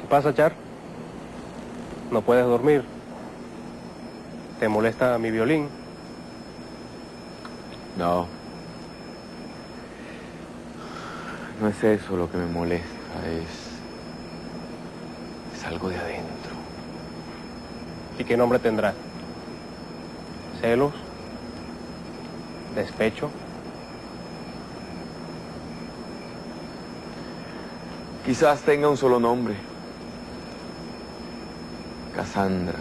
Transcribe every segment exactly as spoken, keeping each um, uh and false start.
pasa, Char? ¿No puedes dormir? ¿Te molesta mi violín? No. No es eso lo que me molesta, es... es algo de adentro. ¿Y qué nombre tendrá? ¿Celos? ¿Despecho? Quizás tenga un solo nombre. Cassandra.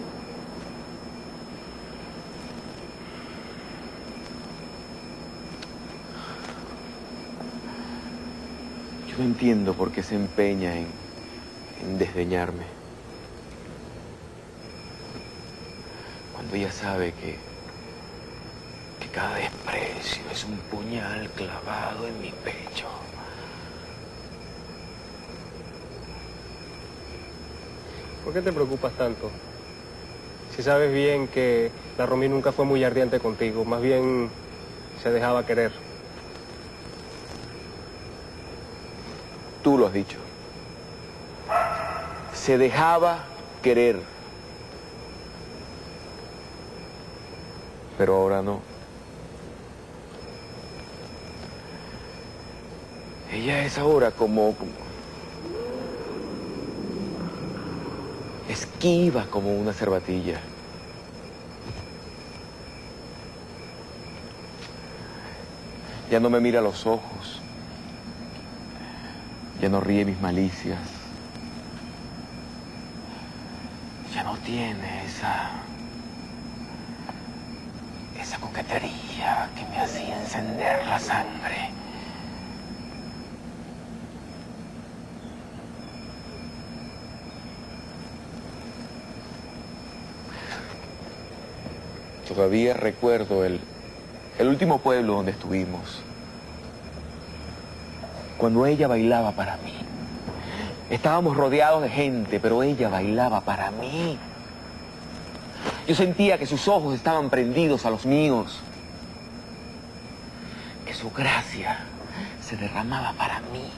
Yo no entiendo por qué se empeña en, en desdeñarme. Cuando ella sabe que, que cada desprecio es un puñal clavado en mi pecho. ¿Por qué te preocupas tanto? Si sabes bien que la Romy nunca fue muy ardiente contigo, más bien se dejaba querer. Tú lo has dicho. Se dejaba querer. Pero ahora no. Ella es ahora como... como esquiva como una cervatilla. Ya no me mira a los ojos. Ya no ríe mis malicias. Ya no tiene esa... esa coquetería que me hacía encender la sangre. Todavía recuerdo el, el último pueblo donde estuvimos. Cuando ella bailaba para mí. Estábamos rodeados de gente, pero ella bailaba para mí. Yo sentía que sus ojos estaban prendidos a los míos. Que su gracia se derramaba para mí.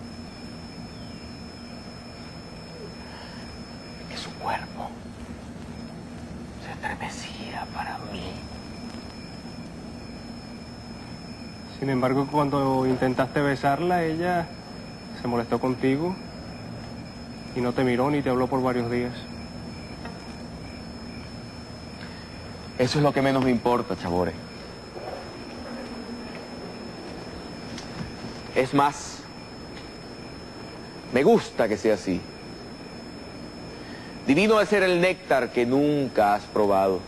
Que su cuerpo se estremecía para mí. Sin embargo, cuando intentaste besarla, ella se molestó contigo y no te miró ni te habló por varios días. Eso es lo que menos me importa, Chabore. Es más, me gusta que sea así. Divino es ser el néctar que nunca has probado.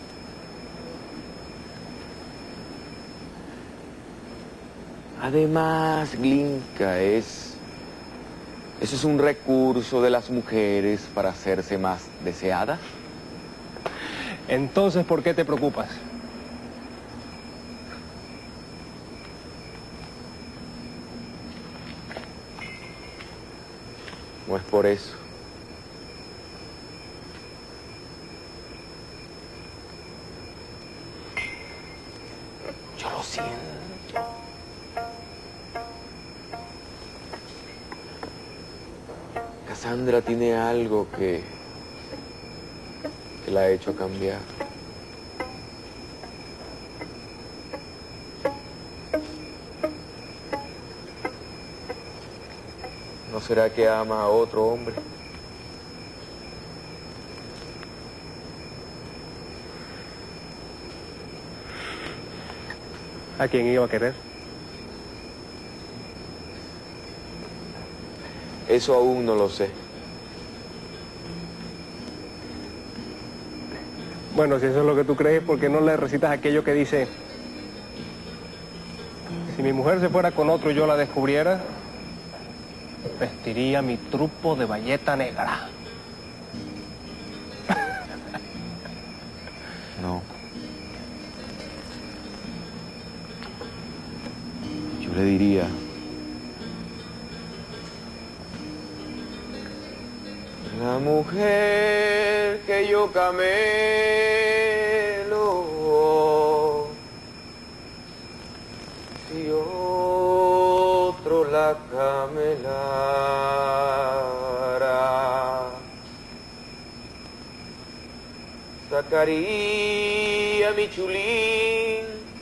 Además, Glinka, es... eso es un recurso de las mujeres para hacerse más deseada. Entonces, ¿por qué te preocupas? No es por eso. Yo lo siento. Cassandra tiene algo que, que la ha hecho cambiar. ¿No será que ama a otro hombre? ¿A quién iba a querer? Eso aún no lo sé. Bueno, si eso es lo que tú crees, ¿por qué no le recitas aquello que dice: si mi mujer se fuera con otro y yo la descubriera, vestiría mi trupo de bayeta negra? No. Yo le diría... la mujer que yo camelo, si otro la camelara. sacaría mi chulín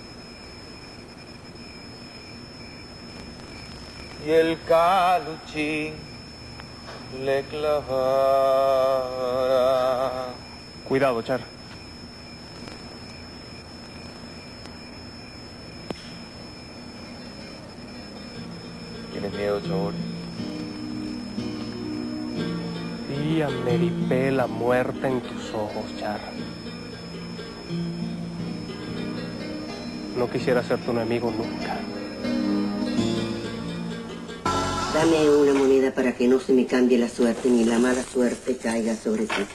y el caluchín le clavara. Cuidado, Char. ¿Tienes miedo, chabón? Y ameripé la muerte en tus ojos, Char. No quisiera ser tu enemigo nunca. Dame una moneda para que no se me cambie la suerte ni la mala suerte caiga sobre ti.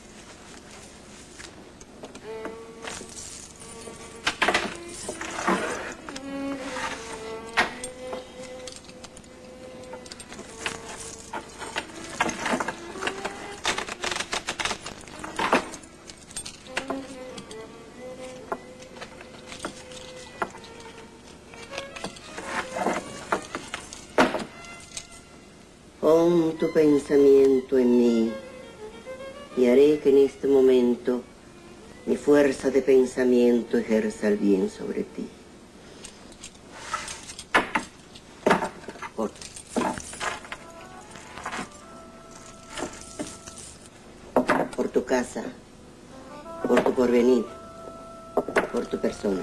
Pon tu pensamiento en mí y haré que en este momento mi fuerza de pensamiento ejerza el bien sobre ti. Por, por tu casa, por tu porvenir, por tu persona.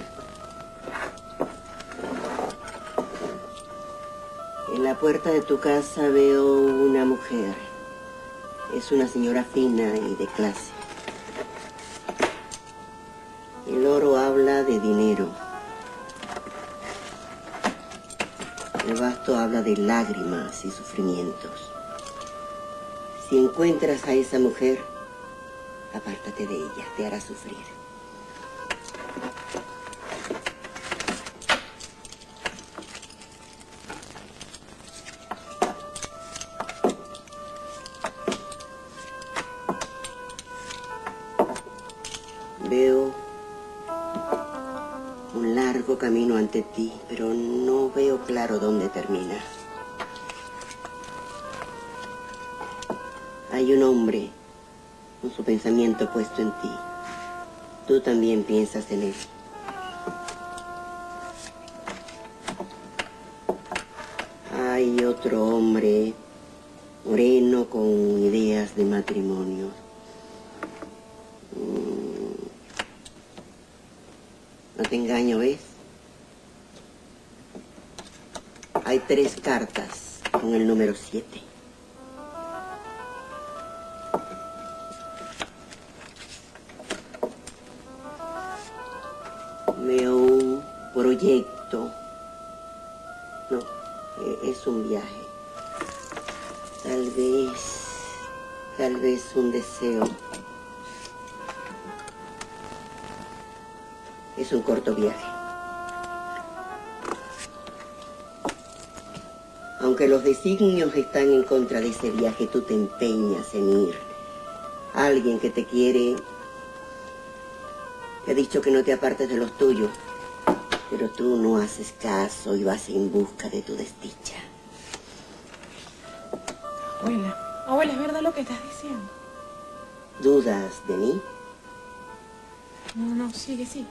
En la puerta de tu casa veo una mujer. Es una señora fina y de clase. El oro habla de dinero. El basto habla de lágrimas y sufrimientos. Si encuentras a esa mujer, apártate de ella, te hará sufrir. Veo un largo camino ante ti, pero no veo claro dónde termina. Hay un hombre con su pensamiento puesto en ti. Tú también piensas en él. Hay otro hombre moreno con ideas de matrimonio. No te engaño, ¿ves? Hay tres cartas con el número siete. Veo un proyecto. No, es un viaje. Tal vez, tal vez un deseo. Es un corto viaje. Aunque los designios están en contra de ese viaje, tú te empeñas en ir. Alguien que te quiere te ha dicho que no te apartes de los tuyos, pero tú no haces caso y vas en busca de tu desdicha. Abuela, abuela, ¿es verdad lo que estás diciendo? ¿Dudas de mí? No, no, sigue, sigue.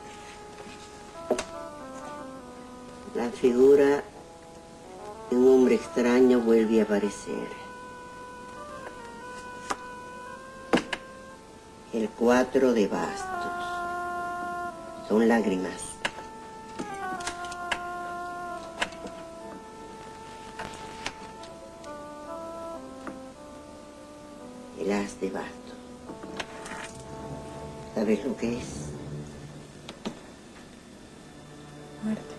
La figura de un hombre extraño vuelve a aparecer. El cuatro de bastos. Son lágrimas. El as de bastos. ¿Sabes lo que es? Muerte.